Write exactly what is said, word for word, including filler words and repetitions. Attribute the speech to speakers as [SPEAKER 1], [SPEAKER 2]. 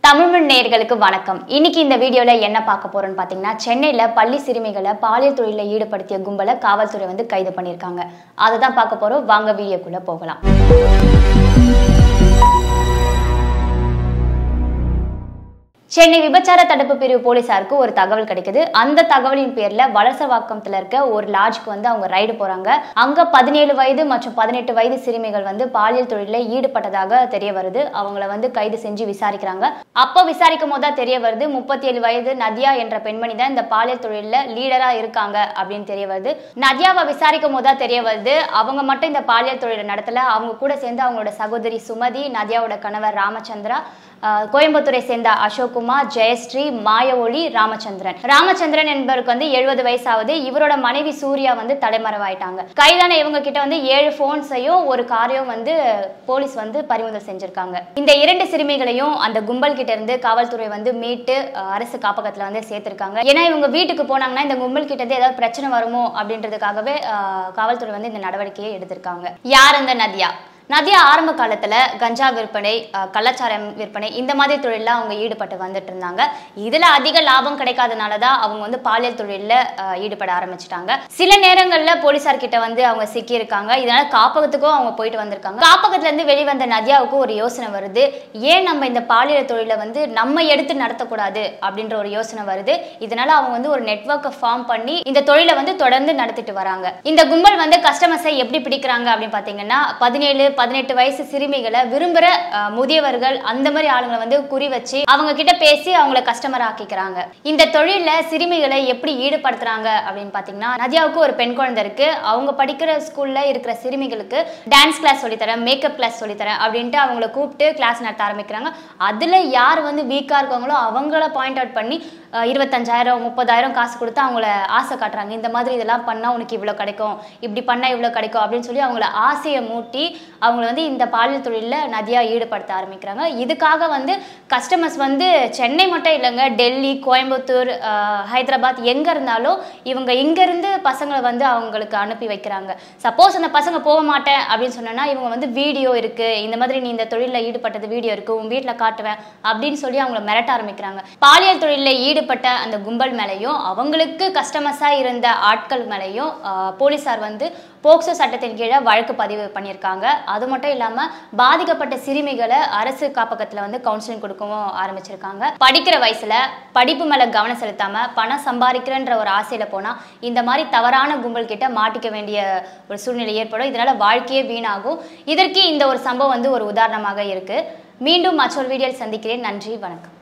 [SPEAKER 1] தமிழ் நேயர்களுக்கு வணக்கம். இன்னைக்கு இந்த வீடியோல என்ன பார்க்க போறோம்னு பாத்தீங்கன்னா, சென்னையில பள்ளி சிறுமிகளை பாலியல் தொழிலில் ஈடுபடுத்திய கும்பலை காவல்துறை வந்து கைது பண்ணிருக்காங்க. அதை தான் பார்க்க போறோம். வாங்க வீடியோக்குள்ள போகலாம். சென்னை விபச்சார தடுப்பு பிரிவு போலீசாருக்கு ஒரு தகவல் கிடைக்குது. அந்த தகவலின் பேர்ல வலசவாக்கத்துல இருக்க ஒரு லாட்ஜ்க்கு வந்து அவங்க ரைடு போறாங்க. அங்க பதினேழு வயது மற்றும் பதினெட்டு வயது சிறுமிகள் வந்து பாலியல் தொழிலில் ஈடுபட்டதாக தெரிய வருது. அவங்கள வந்து கைது செஞ்சு விசாரிக்கிறாங்க. அப்போ விசாரிக்கும் போது தெரிய வருது, முப்பத்தி ஏழு வயது நதியா என்ற பெண்மணி தான் இந்த பாலியல் தொழில லீடரா இருக்காங்க அப்படின்னு தெரிய வருது. நதியாவை விசாரிக்கும் போது தெரிய வருது, அவங்க மட்டும் இந்த பாலியல் தொழிலை நடத்தல. அவங்க கூட சேர்ந்து அவங்களோட சகோதரி சுமதி, நதியாவோட கணவர் ராமச்சந்திரா, கோயம்புத்தூரை சேர்ந்த அசோக்குமார், ஜெயஸ்ரீ, மாயவொளி, ராமச்சந்திரன் ராமச்சந்திரன் என்பவருக்கு வந்து எழுபது வயசாவது. இவரோட மனைவி சூர்யா வந்து தலைமறைவாயிட்டாங்க. கைதான இவங்க கிட்ட வந்து ஏழு போன்ஸையும் ஒரு காரையும் வந்து போலீஸ் வந்து பறிமுதல் செஞ்சிருக்காங்க. இந்த இரண்டு சிறுமிகளையும் அந்த கும்பல் கிட்ட இருந்து காவல்துறை வந்து மீட்டு அரசு காப்பகத்துல வந்து சேர்த்திருக்காங்க. ஏன்னா இவங்க வீட்டுக்கு போனாங்கன்னா இந்த கும்பல் கிட்ட இருந்து ஏதாவது பிரச்சனை வருமோ அப்படின்றதுக்காகவே காவல்துறை வந்து இந்த நடவடிக்கையை எடுத்திருக்காங்க. யார் அந்த நதியா? நதியா ஆரம்ப காலத்துல கஞ்சா விற்பனை, கள்ளச்சாரம் விற்பனை, இந்த மாதிரி தொழில அவங்க ஈடுபட்டு வந்துட்டு இருந்தாங்க. இதுல அதிக லாபம் கிடைக்காதனாலதான் அவங்க வந்து பாலியல் தொழில ஈடுபட ஆரம்பிச்சிட்டாங்க. சில நேரங்கள்ல போலீசார் கிட்ட வந்து அவங்க சிக்கி இருக்காங்க. இதனால காப்பகத்துக்கும் அவங்க போயிட்டு வந்திருக்காங்க. காப்பகத்துல இருந்து வெளிவந்த நதியாவுக்கு ஒரு யோசனை வருது, ஏன் நம்ம இந்த பாலியல் தொழில வந்து நம்ம எடுத்து நடத்தக்கூடாது அப்படின்ற ஒரு யோசனை வருது. இதனால அவங்க வந்து ஒரு நெட்வொர்க்கை ஃபார்ம் பண்ணி இந்த தொழிலை வந்து தொடர்ந்து நடத்திட்டு வராங்க. இந்த கும்பல் வந்து கஸ்டமர்ஸை எப்படி பிடிக்கிறாங்க அப்படின்னு பாத்தீங்கன்னா, பதினேழு பதினெட்டு வயசு சிறுமிகளை விரும்புற முதியவர்கள் அந்த மாதிரி ஆளுங்களை வந்து குறி வச்சு அவங்க கிட்ட பேசி அவங்கள கஸ்டமர் ஆக்கிக்கிறாங்க. இந்த தொழில சிறுமிகளை எப்படி ஈடுபடுத்துறாங்க அப்படின்னு பாத்தீங்கன்னா, நதியாவுக்கு ஒரு பெண் குழந்தை இருக்கு. அவங்க படிக்கிற ஸ்கூல்ல இருக்கிற சிறுமிகளுக்கு டான்ஸ் கிளாஸ் சொல்லித்தரேன், மேக்கப் கிளாஸ் சொல்லித்தரேன் அப்படின்ட்டு அவங்கள கூப்பிட்டு கிளாஸ் நடத்த ஆரம்பிக்கிறாங்க. அதுல யார் வந்து வீக்கா இருக்காங்களோ அவங்கள பாயிண்ட் அவுட் பண்ணி இருபத்தஞ்சாயிரம் முப்பதாயிரம் காசு கொடுத்து அவங்கள ஆசை காட்டுறாங்க. இந்த மாதிரி இதெல்லாம் பண்ணா உனக்கு இவ்வளவு கிடைக்கும், இப்படி பண்ணா இவ்வளவு கிடைக்கும் அப்படின்னு சொல்லி அவங்கள ஆசையை மூட்டி அவங்களை வந்து இந்த பாலியல் தொழில நதியா ஈடுபடுத்த ஆரம்பிக்கிறாங்க. இதுக்காக வந்து கஸ்டமர்ஸ் வந்து சென்னை மட்டும் இல்லைங்க, டெல்லி, கோயம்புத்தூர், ஹைதராபாத் எங்க இருந்தாலும் இவங்க இங்க இருந்து பசங்களை வந்து அவங்களுக்கு அனுப்பி வைக்கிறாங்க. சப்போஸ் அந்த பசங்க போக மாட்டேன் அப்படின்னு சொன்னா இவங்க வந்து வீடியோ இருக்கு, இந்த மாதிரி நீ இந்த தொழில ஈடுபட்டது வீடியோ இருக்கு, உன் வீட்டுல காட்டுவேன் அப்படின்னு சொல்லி அவங்களை மிரட்ட ஆரம்பிக்கிறாங்க. பாலியல் தொழில ஈடுபட்ட அந்த கும்பல் மேலையும் அவங்களுக்கு கஸ்டமர்ஸா இருந்த ஆட்கள் மேலையும் போலீசார் வந்து போக்சோ சட்டத்தின் கீழே வழக்கு பதிவு பண்ணியிருக்காங்க. அது மட்டும் இல்லாம பாதிக்கப்பட்ட சிறுமிகளை அரசு காப்பகத்துல வந்து கவுன்சிலிங் கொடுக்கவும் ஆரம்பிச்சிருக்காங்க. படிக்கிற வயசுல படிப்பு மேல கவனம் செலுத்தாம பணம் சம்பாதிக்கிறன்ற ஒரு ஆசையில போனா இந்த மாதிரி தவறான கும்பல் கிட்ட மாட்டிக்க வேண்டிய ஒரு சூழ்நிலை ஏற்படும். இதனால வாழ்க்கையே வீணாகும். இதற்கு இந்த ஒரு சம்பவம் வந்து ஒரு உதாரணமாக இருக்கு. மீண்டும் மற்றொரு வீடியோவில் சந்திக்கிறேன். நன்றி, வணக்கம்.